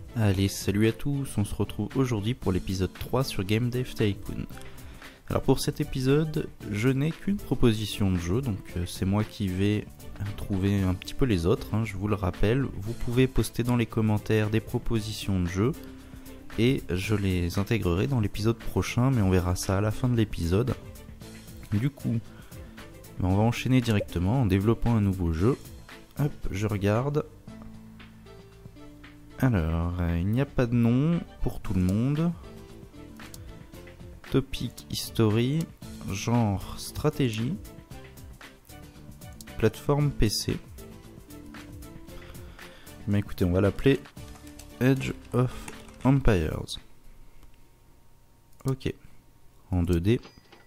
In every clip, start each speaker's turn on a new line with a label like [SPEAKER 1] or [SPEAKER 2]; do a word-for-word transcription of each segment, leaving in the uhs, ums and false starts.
[SPEAKER 1] Allez, salut à tous, on se retrouve aujourd'hui pour l'épisode trois sur Game Dev Tycoon. Alors pour cet épisode, je n'ai qu'une proposition de jeu, donc euh, c'est moi qui vais trouver un petit peu les autres, hein, je vous le rappelle. Vous pouvez poster dans les commentaires des propositions de jeu, et je les intégrerai dans l'épisode prochain, mais on verra ça à la fin de l'épisode. Du coup, on va enchaîner directement en développant un nouveau jeu. Hop, je regarde. Alors, euh, il n'y a pas de nom pour tout le monde. Topic History, genre stratégie, plateforme P C. Mais écoutez, on va l'appeler Age of Empires. Ok, en deux D.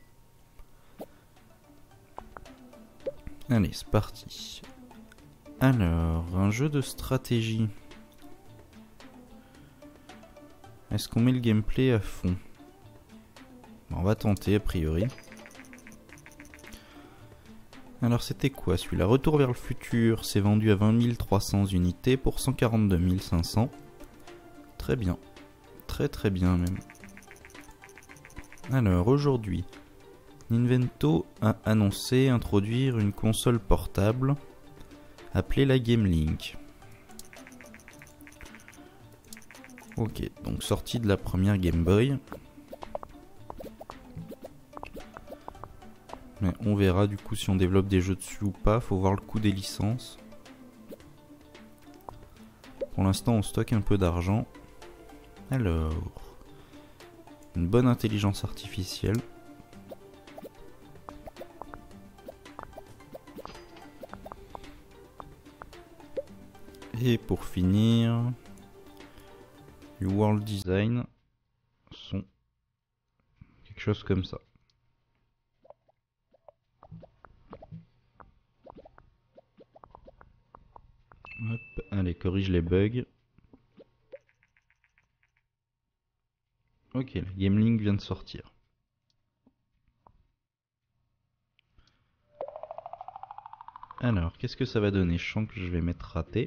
[SPEAKER 1] Allez, c'est parti. Alors, un jeu de stratégie. Est-ce qu'on met le gameplay à fond? On va tenter a priori. Alors c'était quoi celui-là? Retour vers le futur, c'est vendu à vingt mille trois cents unités pour cent quarante-deux mille cinq cents. Très bien. Très très bien même. Alors aujourd'hui, Nintendo a annoncé introduire une console portable appelée la Game Link. Ok, donc sortie de la première Game Boy. Mais on verra du coup si on développe des jeux dessus ou pas, faut voir le coût des licences. Pour l'instant on stocke un peu d'argent. Alors, une bonne intelligence artificielle. Et pour finir, du world design, son, quelque chose comme ça. Hop, allez, corrige les bugs. Ok, la Game Link vient de sortir. Alors, qu'est-ce que ça va donner? Je sens que je vais mettre raté.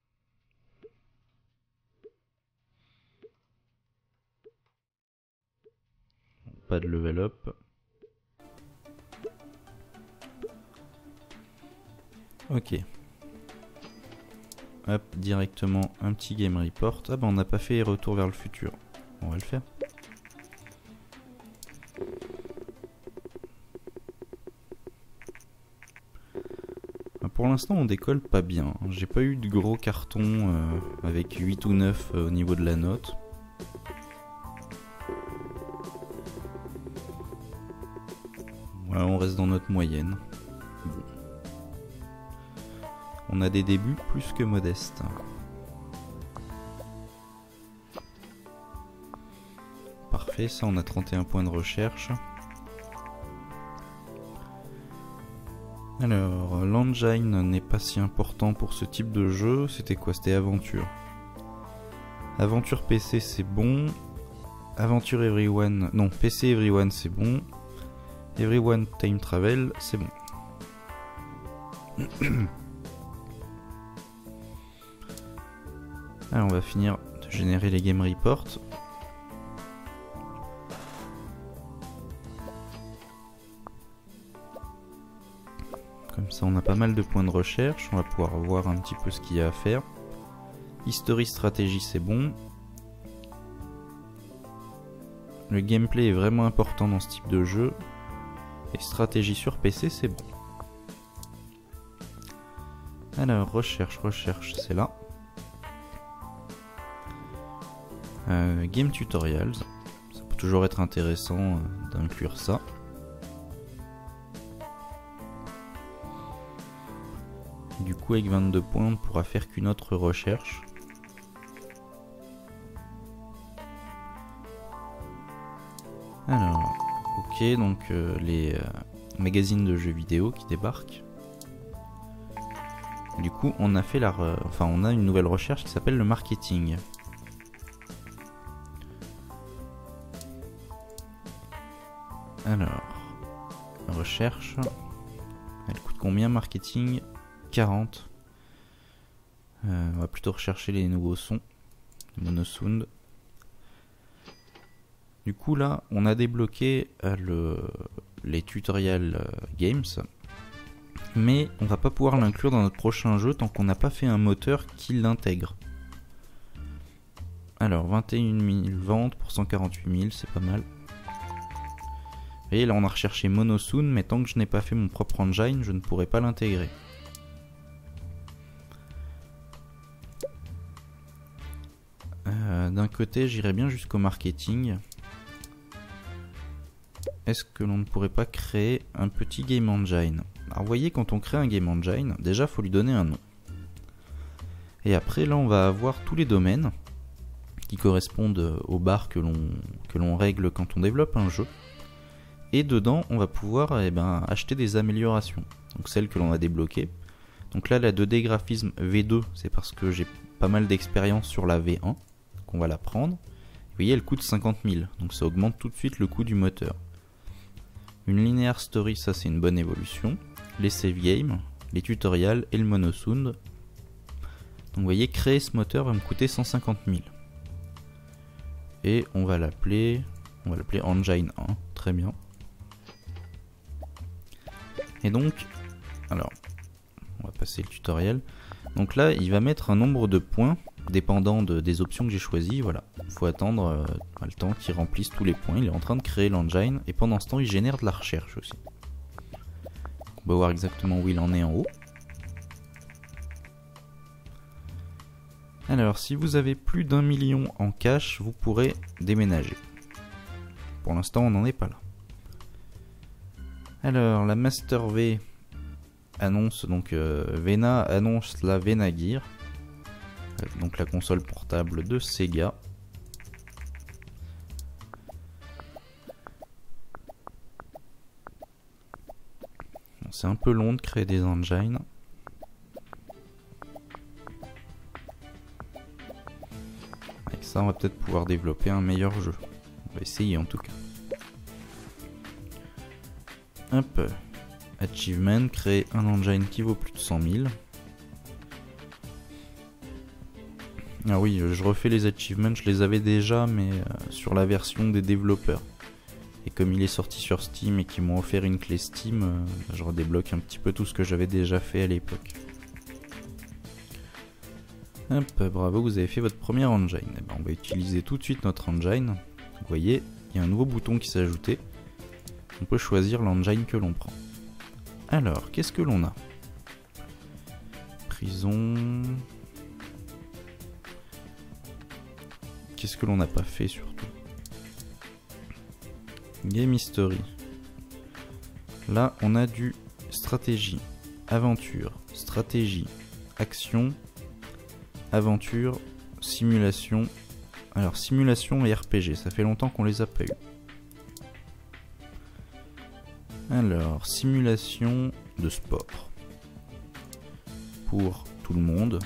[SPEAKER 1] Pas de level up. Ok. Hop, directement un petit game report. Ah bah on n'a pas fait retour vers le futur. On va le faire. Pour l'instant on décolle pas bien. J'ai pas eu de gros cartons euh, avec huit ou neuf euh, au niveau de la note. Voilà, on reste dans notre moyenne. Bon. On a des débuts plus que modestes. Parfait, ça on a trente et un points de recherche. Alors, l'engine n'est pas si important pour ce type de jeu. C'était quoi? C'était aventure. Aventure P C c'est bon. Aventure Everyone... Non, P C Everyone c'est bon. Everyone Time Travel c'est bon. Alors on va finir de générer les game reports. Comme ça on a pas mal de points de recherche, on va pouvoir voir un petit peu ce qu'il y a à faire. History stratégie c'est bon. Le gameplay est vraiment important dans ce type de jeu. Et stratégie sur P C c'est bon. Alors recherche, recherche c'est là. Euh, game tutorials, ça peut toujours être intéressant euh, d'inclure ça. Et du coup avec vingt-deux points on ne pourra faire qu'une autre recherche. Alors, ok, donc euh, les euh, magazines de jeux vidéo qui débarquent. Du coup on a fait la, re... enfin on a une nouvelle recherche qui s'appelle le marketing. Alors, recherche, elle coûte combien marketing? Quarante. Euh, on va plutôt rechercher les nouveaux sons. Monosound. Du coup là, on a débloqué euh, le, les tutoriels euh, games, mais on va pas pouvoir l'inclure dans notre prochain jeu tant qu'on n'a pas fait un moteur qui l'intègre. Alors vingt et une mille ventes pour cent quarante-huit mille, c'est pas mal. Vous voyez là on a recherché Monosound, mais tant que je n'ai pas fait mon propre engine, je ne pourrai pas l'intégrer. Euh, D'un côté j'irais bien jusqu'au marketing. Est-ce que l'on ne pourrait pas créer un petit game engine? Alors vous voyez, quand on crée un game engine, déjà il faut lui donner un nom. Et après là on va avoir tous les domaines qui correspondent aux barres que l'on que l'on règle quand on développe un jeu. Et dedans on va pouvoir eh ben, acheter des améliorations. Donc celles que l'on a débloquées. Donc là la deux D graphisme V deux, c'est parce que j'ai pas mal d'expérience sur la V un qu'on va la prendre. Vous voyez, elle coûte cinquante mille, donc ça augmente tout de suite le coût du moteur. Une linear story, ça c'est une bonne évolution. Les save games, les tutoriels et le monosound. Donc vous voyez, créer ce moteur va me coûter cent cinquante mille. Et on va l'appeler, on va l'appeler Engine un, très bien. Et donc, alors, on va passer le tutoriel. Donc là, il va mettre un nombre de points dépendant de, des options que j'ai choisies. Voilà, il faut attendre euh, le temps qu'il remplisse tous les points. Il est en train de créer l'engine et pendant ce temps, il génère de la recherche aussi. On va voir exactement où il en est en haut. Alors, si vous avez plus d'un million en cash, vous pourrez déménager. Pour l'instant, on n'en est pas là. Alors, la Master V annonce, donc euh, Vena annonce la Vena Gear, donc la console portable de Sega. Bon, c'est un peu long de créer des engines. Avec ça, on va peut-être pouvoir développer un meilleur jeu. On va essayer en tout cas. Hop. Achievement, créer un engine qui vaut plus de cent mille. Ah oui, je refais les achievements, je les avais déjà, mais euh, sur la version des développeurs. Et comme il est sorti sur Steam et qu'ils m'ont offert une clé Steam, euh, je redébloque un petit peu tout ce que j'avais déjà fait à l'époque. Hop, bravo, vous avez fait votre premier engine. Et ben, on va utiliser tout de suite notre engine. Vous voyez, il y a un nouveau bouton qui s'est ajouté. On peut choisir l'engine que l'on prend. Alors, qu'est-ce que l'on a? Prison... Qu'est-ce que l'on n'a pas fait surtout? Game History. Là, on a du stratégie, aventure, stratégie, action, aventure, simulation. Alors, simulation et R P G, ça fait longtemps qu'on les a pas eu. Alors, simulation de sport. Pour tout le monde.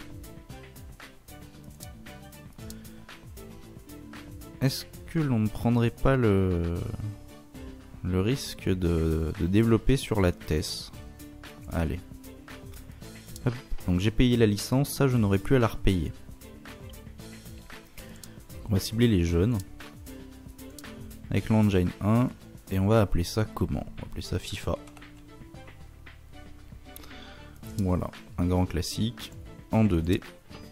[SPEAKER 1] Est-ce que l'on ne prendrait pas le, le risque de, de développer sur la T E S? Allez. Hop. Donc j'ai payé la licence, ça je n'aurai plus à la repayer. On va cibler les jeunes. Avec l'engine un. Et on va appeler ça comment? On va appeler ça FIFA. Voilà, un grand classique en deux D.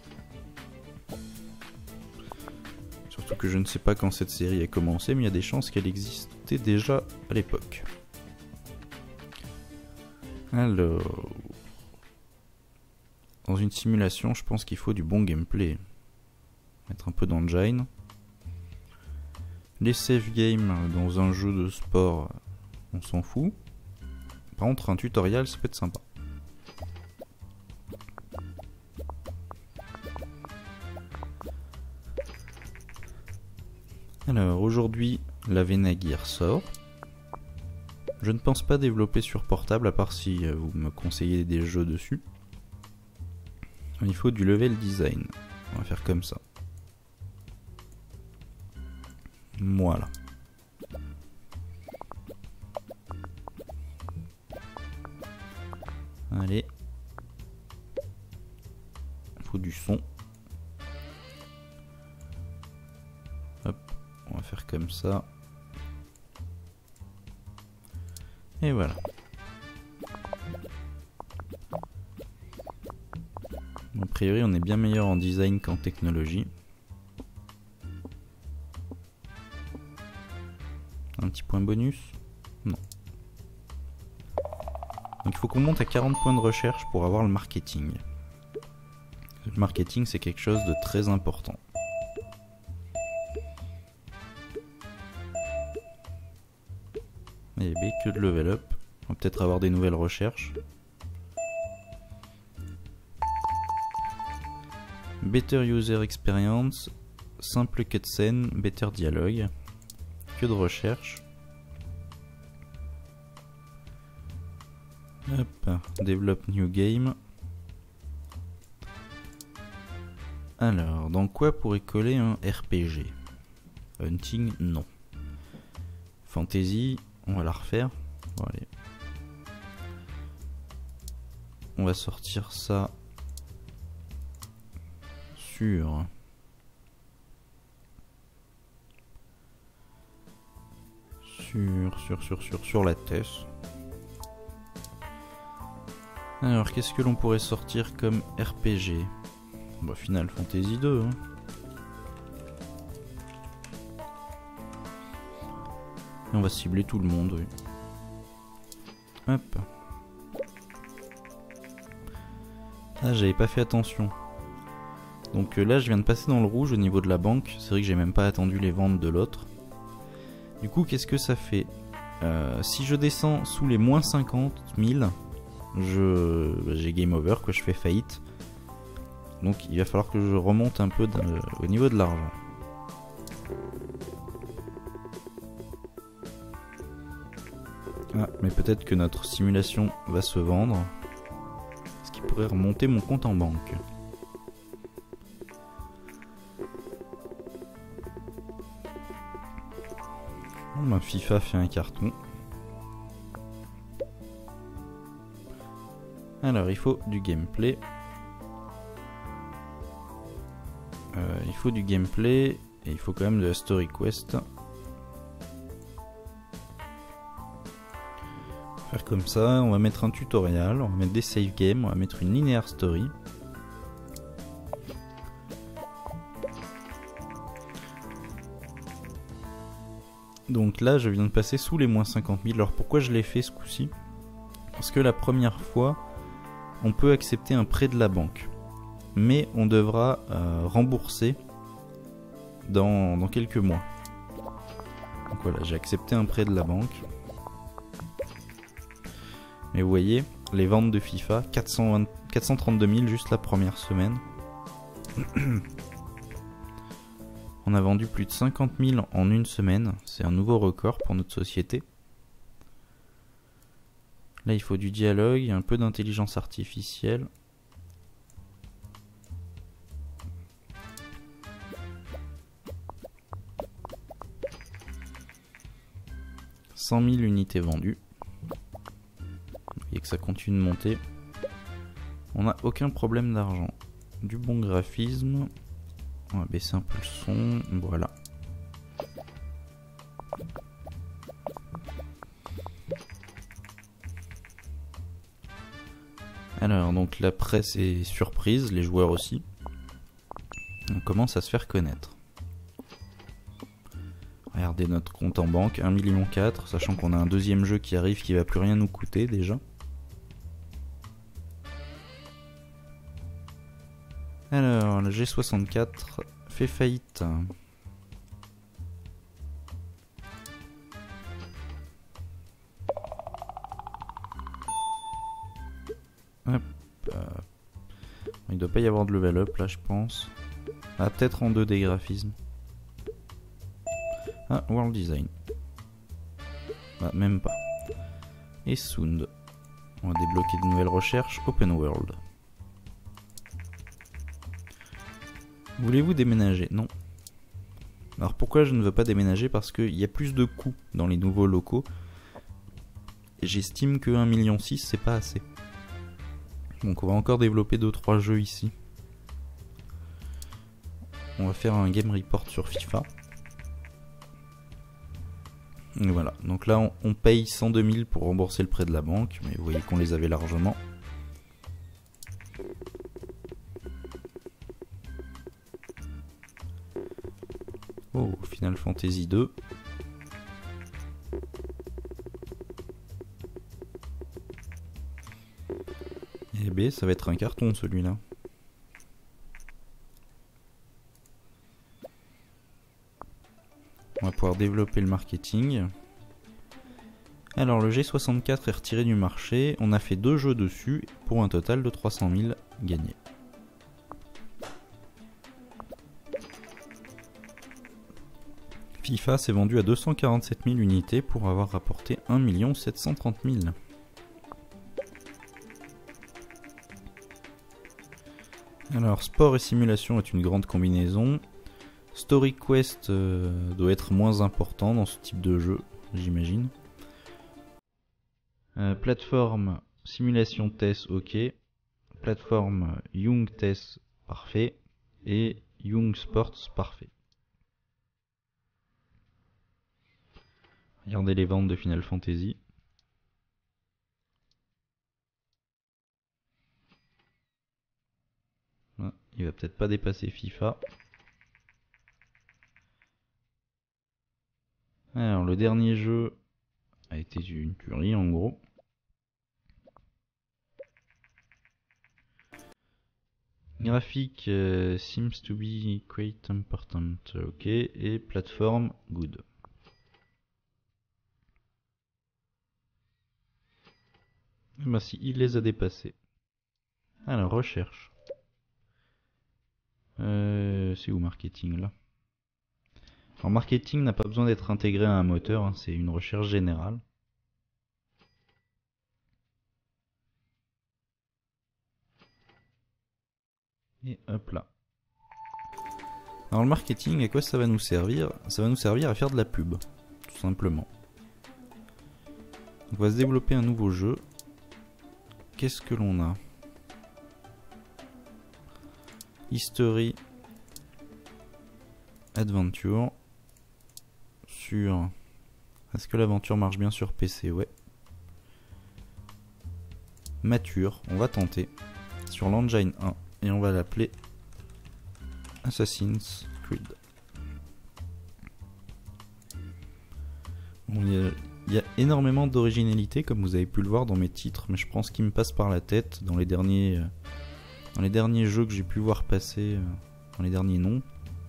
[SPEAKER 1] Surtout que je ne sais pas quand cette série a commencé, mais il y a des chances qu'elle existait déjà à l'époque. Alors... Dans une simulation, je pense qu'il faut du bon gameplay. Mettre un peu d'engine. Les save games dans un jeu de sport, on s'en fout. Par contre, un tutoriel, ça peut être sympa. Alors, aujourd'hui, la Vena Gear sort. Je ne pense pas développer sur portable, à part si vous me conseillez des jeux dessus. Il faut du level design. On va faire comme ça. Voilà. Allez. Il faut du son. On va faire comme ça. Et voilà. A priori, on est bien meilleur en design qu'en technologie. Un petit point bonus? Non. Donc il faut qu'on monte à quarante points de recherche pour avoir le marketing. Le marketing, c'est quelque chose de très important. Et B, que de level up. On va peut-être avoir des nouvelles recherches. Better user experience, simple cutscene, better dialogue. Que de recherche. Hop, develop new game. Alors, dans quoi pourrait coller un R P G? Hunting, non. Fantasy, on va la refaire. Bon, allez. On va sortir ça sur sur sur sur sur sur la T E S. Alors, qu'est-ce que l'on pourrait sortir comme R P G? Bah, Final Fantasy deux. Hein. Et on va cibler tout le monde, oui. Hop. Ah, j'avais pas fait attention. Donc euh, là, je viens de passer dans le rouge au niveau de la banque. C'est vrai que j'ai même pas attendu les ventes de l'autre. Du coup, qu'est-ce que ça fait? euh, Si je descends sous les moins cinquante mille, je... bah, j'ai game over, quoi, je fais faillite. Donc il va falloir que je remonte un peu de... au niveau de l'argent. Ah, mais peut-être que notre simulation va se vendre. Ce qui pourrait remonter mon compte en banque. Bon, bah, FIFA fait un carton. Alors il faut du gameplay. Euh, il faut du gameplay et il faut quand même de la story quest. Faire comme ça, on va mettre un tutoriel, on va mettre des save games, on va mettre une linear story. Donc là, je viens de passer sous les moins cinquante mille. Alors pourquoi je l'ai fait ce coup-ci? Parce que la première fois, on peut accepter un prêt de la banque. Mais on devra euh, rembourser dans, dans quelques mois. Donc voilà, j'ai accepté un prêt de la banque. Mais vous voyez, les ventes de FIFA, quatre cent vingt, quatre cent trente-deux mille juste la première semaine. On a vendu plus de cinquante mille en une semaine. C'est un nouveau record pour notre société. Là, il faut du dialogue, un peu d'intelligence artificielle. cent mille unités vendues. Vous voyez que ça continue de monter. On n'a aucun problème d'argent. Du bon graphisme. On va baisser un peu le son. Voilà. Alors, donc la presse est surprise, les joueurs aussi. On commence à se faire connaître. Regardez notre compte en banque, un million quatre, sachant qu'on a un deuxième jeu qui arrive qui va plus rien nous coûter déjà. Alors, le G soixante-quatre fait faillite. Hop. Euh, il doit pas y avoir de level up là, je pense. Ah, peut-être en deux D graphisme. Ah, World Design. Ah, même pas. Et Sound. On va débloquer de nouvelles recherches. Open World. Voulez-vous déménager? Non. Alors pourquoi je ne veux pas déménager? Parce qu'il y a plus de coûts dans les nouveaux locaux. J'estime que un million six c'est pas assez. Donc on va encore développer deux trois jeux ici. On va faire un game report sur FIFA. Et voilà, donc là on, on paye cent deux mille pour rembourser le prêt de la banque, mais vous voyez qu'on les avait largement. Oh, Final Fantasy deux. Eh ben, ça va être un carton celui-là. On va pouvoir développer le marketing. Alors le G soixante-quatre est retiré du marché. On a fait deux jeux dessus pour un total de trois cent mille gagnés. FIFA s'est vendu à deux cent quarante-sept mille unités pour avoir rapporté un million sept cent trente mille. Alors sport et simulation est une grande combinaison. Story Quest euh, doit être moins important dans ce type de jeu, j'imagine. Euh, plateforme simulation test, ok. Plateforme Young test, parfait. Et Young Sports, parfait. Regardez les ventes de Final Fantasy. Ah, il va peut-être pas dépasser FIFA. Alors le dernier jeu a été une tuerie en gros. Graphique euh, seems to be quite important, ok. Et plateforme good. Bah si, il les a dépassés. Alors recherche. Euh, c'est où marketing là? Alors marketing n'a pas besoin d'être intégré à un moteur, hein, c'est une recherche générale. Et hop là. Alors le marketing, à quoi ça va nous servir? Ça va nous servir à faire de la pub, tout simplement. Donc on va se développer un nouveau jeu. Qu'est-ce que l'on a? History Adventure. Sur... Est-ce que l'aventure marche bien sur P C? Ouais. Mature, on va tenter. Sur l'engine un. Et on va l'appeler Assassin's Creed. Bon, il, y a, il y a énormément d'originalité comme vous avez pu le voir dans mes titres, mais je pense qu'il me passe par la tête dans les derniers, euh, dans les derniers jeux que j'ai pu voir passer, euh, dans les derniers noms.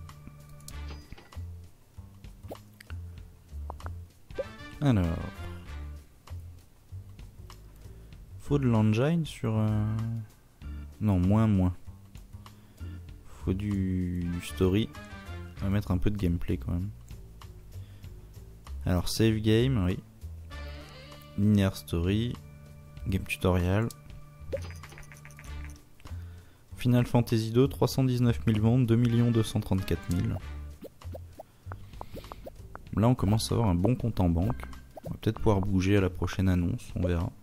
[SPEAKER 1] Alors, faut de l'engine sur... Euh... Non, moins, moins. Faut du, du story. On va mettre un peu de gameplay quand même. Alors, save game, oui. Linear story. Game tutorial. Final Fantasy deux, trois cent dix-neuf mille ventes, deux millions deux cent trente-quatre mille. Là, on commence à avoir un bon compte en banque. On va peut-être pouvoir bouger à la prochaine annonce, on verra.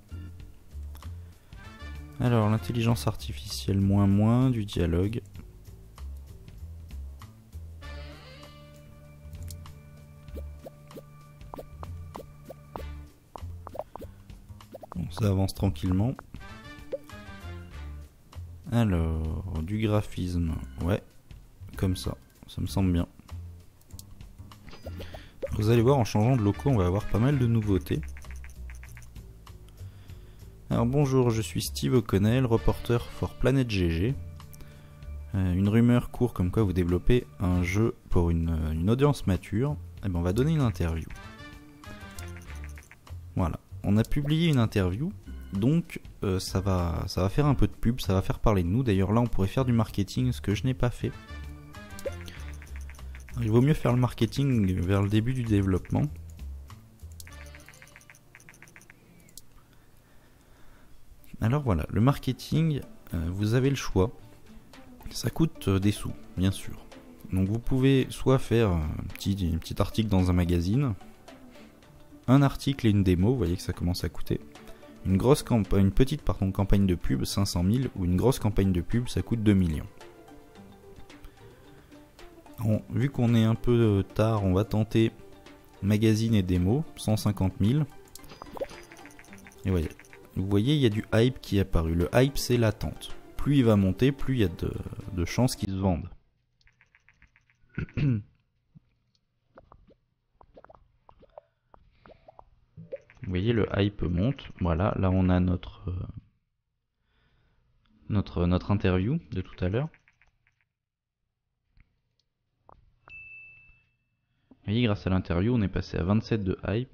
[SPEAKER 1] Alors, l'intelligence artificielle, moins moins, du dialogue. Bon, ça avance tranquillement. Alors, du graphisme, ouais, comme ça, ça me semble bien. Vous allez voir, en changeant de locaux, on va avoir pas mal de nouveautés. Alors bonjour, je suis Steve O'Connell, reporter for Planet G G. Euh, une rumeur court comme quoi vous développez un jeu pour une, une audience mature. Et ben on va donner une interview. Voilà, on a publié une interview, donc euh, ça va, ça va faire un peu de pub, ça va faire parler de nous. D'ailleurs là on pourrait faire du marketing, ce que je n'ai pas fait. Alors, il vaut mieux faire le marketing vers le début du développement. Alors voilà, le marketing, euh, vous avez le choix. Ça coûte euh, des sous, bien sûr. Donc vous pouvez soit faire un petit, un petit article dans un magazine, un article et une démo, vous voyez que ça commence à coûter. Une, grosse campagne, une petite pardon, campagne de pub, cinq cent mille, ou une grosse campagne de pub, ça coûte deux millions. Bon, vu qu'on est un peu tard, on va tenter magazine et démo, cent cinquante mille. Et voyez, vous voyez, il y a du hype qui est apparu. Le hype, c'est l'attente. Plus il va monter, plus il y a de, de chances qu'il se vende. Vous voyez, le hype monte. Voilà, là on a notre, euh, notre, notre interview de tout à l'heure. Vous voyez, grâce à l'interview, on est passé à vingt-sept de hype.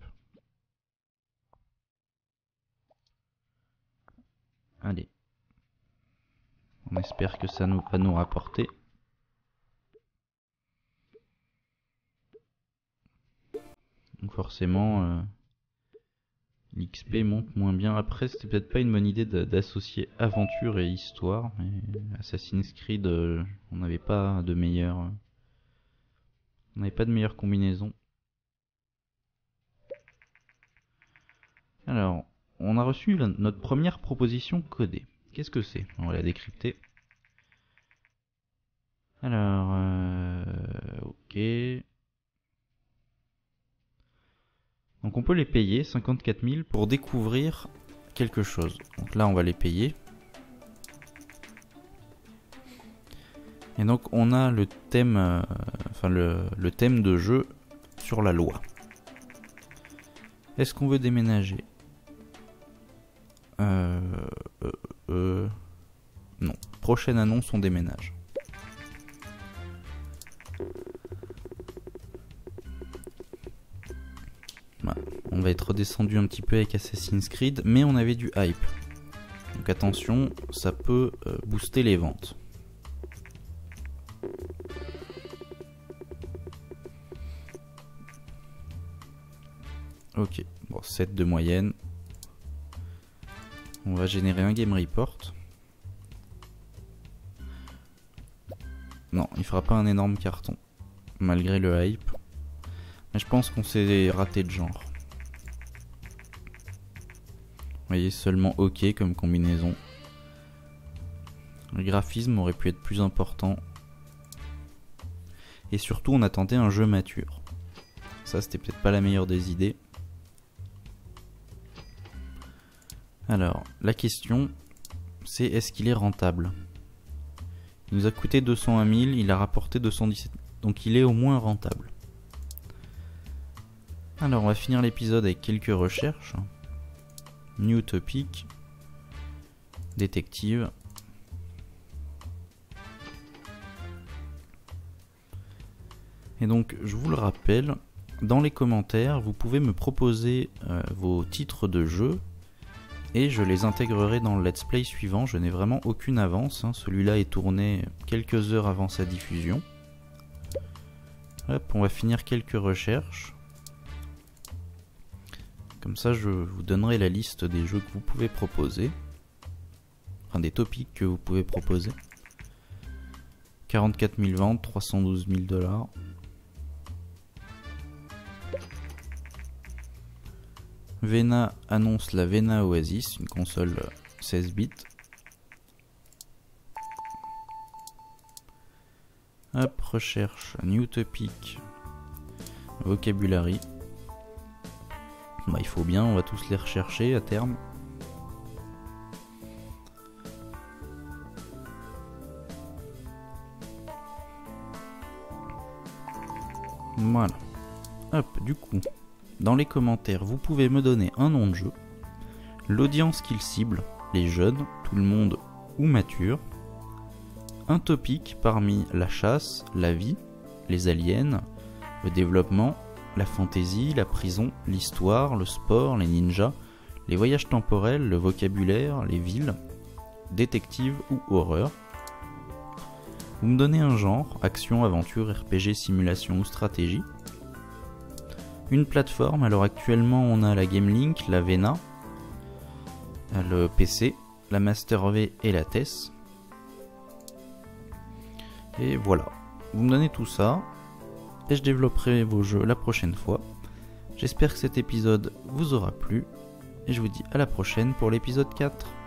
[SPEAKER 1] Allez. On espère que ça nous, va nous rapporter. Donc forcément, euh, l'X P monte moins bien. Après, c'était peut-être pas une bonne idée d'associer aventure et histoire. Mais Assassin's Creed, euh, on n'avait pas de meilleure, euh, on n'avait pas de meilleure combinaison. Alors, on a reçu la, notre première proposition codée. Qu'est-ce que c'est? On va la décrypter. Alors, euh, ok. Donc on peut les payer, cinquante-quatre mille, pour découvrir quelque chose. Donc là, on va les payer. Et donc on a le thème, euh, enfin le, le thème de jeu sur la loi. Est-ce qu'on veut déménager? Euh, euh, euh, non. Prochaine annonce, on déménage. Voilà. On va être redescendu un petit peu avec Assassin's Creed, mais on avait du hype. Donc attention, ça peut euh, booster les ventes. Ok, bon, sept de moyenne. On va générer un game report. Non, il fera pas un énorme carton, malgré le hype. Mais je pense qu'on s'est raté de genre. Vous voyez, seulement ok comme combinaison. Le graphisme aurait pu être plus important. Et surtout, on attendait un jeu mature. Ça, c'était peut-être pas la meilleure des idées. Alors, la question, c'est est-ce qu'il est rentable? Il nous a coûté deux cent un mille, il a rapporté deux cent dix-sept, donc il est au moins rentable. Alors, on va finir l'épisode avec quelques recherches. New topic, détective. Et donc, je vous le rappelle, dans les commentaires, vous pouvez me proposer euh, vos titres de jeu. Et je les intégrerai dans le let's play suivant. Je n'ai vraiment aucune avance, hein. Celui-là est tourné quelques heures avant sa diffusion. Hop, on va finir quelques recherches. Comme ça, je vous donnerai la liste des jeux que vous pouvez proposer. Enfin, des topics que vous pouvez proposer. quarante-quatre mille ventes, trois cent douze mille dollars. Vena annonce la Vena Oasis, une console seize bits. Hop, recherche, new topic, vocabulary. Bah, il faut bien, on va tous les rechercher à terme. Voilà. Hop, du coup, dans les commentaires, vous pouvez me donner un nom de jeu, l'audience qu'il cible, les jeunes, tout le monde ou mature, un topic parmi la chasse, la vie, les aliens, le développement, la fantaisie, la prison, l'histoire, le sport, les ninjas, les voyages temporels, le vocabulaire, les villes, détective ou horreur. Vous me donnez un genre, action, aventure, R P G, simulation ou stratégie. Une plateforme, alors actuellement on a la GameLink, la Vena, le P C, la Master V et la T E S. Et voilà, vous me donnez tout ça, et je développerai vos jeux la prochaine fois. J'espère que cet épisode vous aura plu, et je vous dis à la prochaine pour l'épisode quatre.